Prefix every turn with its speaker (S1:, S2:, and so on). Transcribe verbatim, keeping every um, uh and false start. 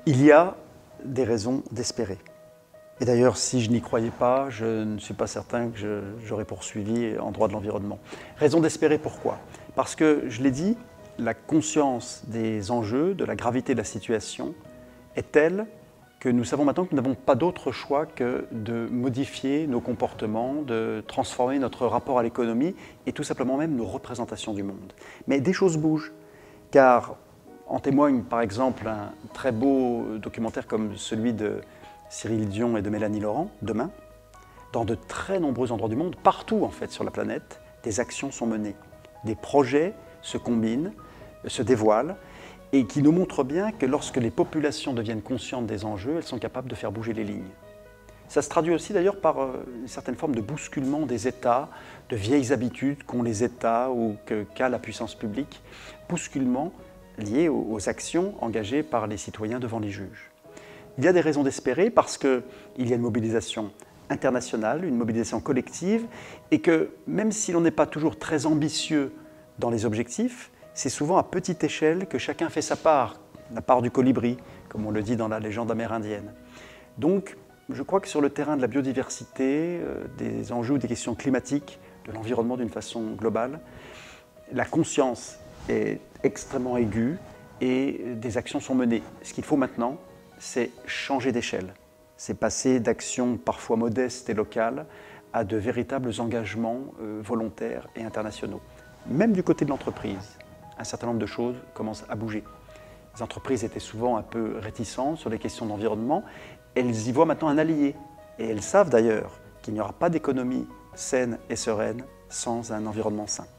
S1: Il y a des raisons d'espérer. Et d'ailleurs, si je n'y croyais pas, je ne suis pas certain que j'aurais poursuivi en droit de l'environnement. Raison d'espérer pourquoi? Parce que, je l'ai dit, la conscience des enjeux, de la gravité de la situation est telle que nous savons maintenant que nous n'avons pas d'autre choix que de modifier nos comportements, de transformer notre rapport à l'économie et tout simplement même nos représentations du monde. Mais des choses bougent, car en témoigne par exemple un très beau documentaire comme celui de Cyril Dion et de Mélanie Laurent, Demain. Dans de très nombreux endroits du monde, partout en fait sur la planète, des actions sont menées. Des projets se combinent, se dévoilent, et qui nous montrent bien que lorsque les populations deviennent conscientes des enjeux, elles sont capables de faire bouger les lignes. Ça se traduit aussi d'ailleurs par euh, une certaine forme de bousculement des États, de vieilles habitudes qu'ont les États ou qu'a la puissance publique, bousculement lié aux, aux actions engagées par les citoyens devant les juges. Il y a des raisons d'espérer parce qu'il y a une mobilisation internationale, une mobilisation collective, et que même si l'on n'est pas toujours très ambitieux dans les objectifs, c'est souvent à petite échelle que chacun fait sa part, la part du colibri, comme on le dit dans la légende amérindienne. Donc, je crois que sur le terrain de la biodiversité, euh, des enjeux ou des questions climatiques, de l'environnement d'une façon globale, la conscience est extrêmement aiguë et des actions sont menées. Ce qu'il faut maintenant, c'est changer d'échelle. C'est passer d'actions parfois modestes et locales à de véritables engagements euh, volontaires et internationaux. Même du côté de l'entreprise, un certain nombre de choses commencent à bouger. Les entreprises étaient souvent un peu réticentes sur les questions d'environnement. Elles y voient maintenant un allié. Et elles savent d'ailleurs qu'il n'y aura pas d'économie saine et sereine sans un environnement sain.